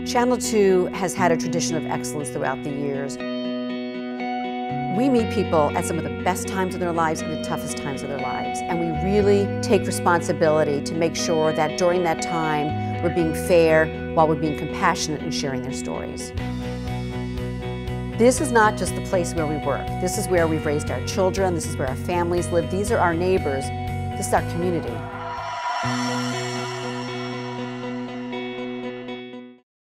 Channel 2 has had a tradition of excellence throughout the years. We meet people at some of the best times of their lives and the toughest times of their lives, and we really take responsibility to make sure that during that time we're being fair while we're being compassionate and sharing their stories. This is not just the place where we work. This is where we've raised our children. This is where our families live. These are our neighbors. This is our community.